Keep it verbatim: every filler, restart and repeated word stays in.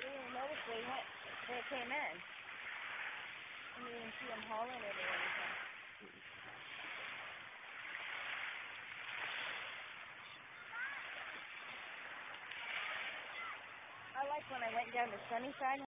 didn't even notice they went, they came in. I didn't even see them hauling it or anything. I like when I went down to Sunnyside.